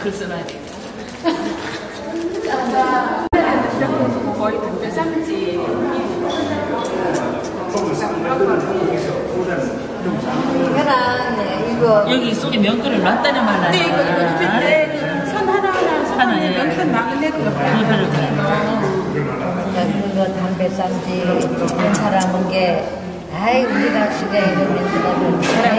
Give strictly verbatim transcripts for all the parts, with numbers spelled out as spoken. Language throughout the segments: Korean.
글 써놔야 돼. 거의 담배상지. 계란 이거 여기 속에 면끓을 놨다는 말 근데 이거 이거 집힐 때선 하나하나 손에 명탄 막내 그 옆에 그거 담배 싼지 그런 사람은 게 아이 우리가 시가 이러면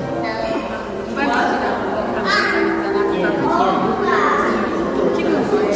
지금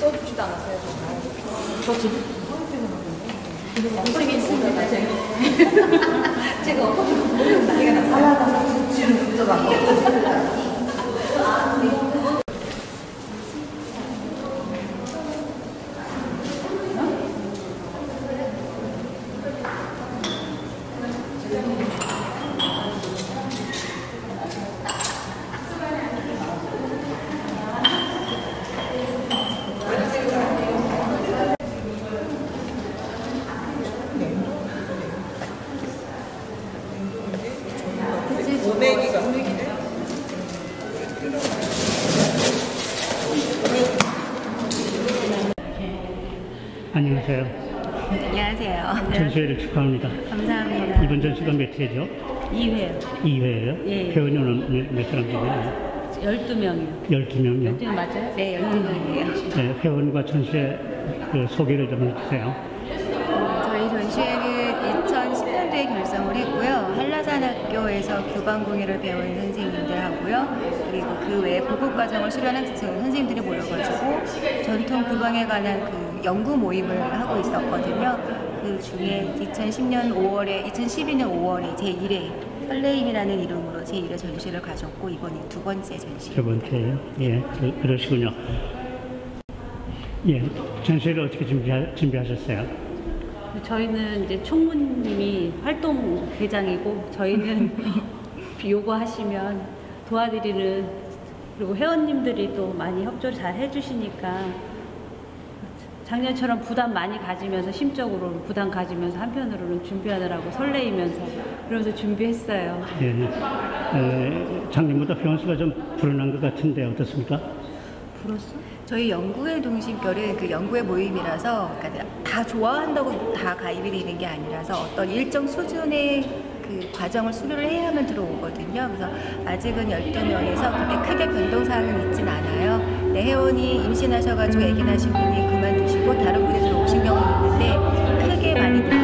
써주지도 않았어요. 저도 고생이 있습니다, 제가. 제가 엎어지고 난리가 났어요. 지금 붙어가고. 안녕하세요. 안녕하세요. 전시회를 축하합니다. 감사합니다. 이번 전시가 몇 회죠? 이 회요. 이 회예요? 예. 회원은 몇, 몇 사람 되나요? 열두 명이요. 열두 명이요? 열두 명 맞아요? 네, 열두 명이에요. 네, 회원과 전시회 그 소개를 좀 해주세요. 저희 전시회는 이천십 년도에 결성을 했고요. 한라산학교에서 규방공예를 배운 선생님들하고요. 그리고 그 외에 보급과정을 수료한 선생님들이 모여가지고 전통 규방에 관한 그 연구 모임을 하고 있었거든요. 그 중에 이천십 년 오월에, 이천십이 년 오월에 제일 회 설레임이라는 이름으로 제일 회 전시를 가졌고 이번이 두 번째 전시. 두 번째요? 예, 그, 그러시군요. 예, 전시회를 어떻게 준비하, 준비하셨어요? 저희는 이제 총무님이 활동 대장이고 저희는 요구하시면 도와드리는, 그리고 회원님들이 또 많이 협조를 잘 해주시니까 작년처럼 부담 많이 가지면서 심적으로 부담 가지면서 한편으로는 준비하느라고 설레이면서 그러면서 준비했어요. 예, 에, 작년보다 회원 수가 좀 불어난 것 같은데 어떻습니까? 불었어? 저희 연구회 동심결은 그 연구회 모임이라서 그러니까 다 좋아한다고 다 가입이 되는 게 아니라서 어떤 일정 수준의 그 과정을 수료를 해야만 들어오거든요. 그래서 아직은 열두 명에서 그렇게 크게 변동사항은 있진 않아요. 네, 회원이 임신하셔가지고 아기 낳으신 분이 그만두시고 다른 분이 들어오신 경우는 있는데 크게 많이